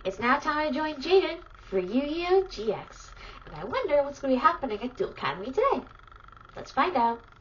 It's now time to join Jaden for Yu-Gi-Oh! GX. And I wonder what's going to be happening at Duel Academy today. Let's find out.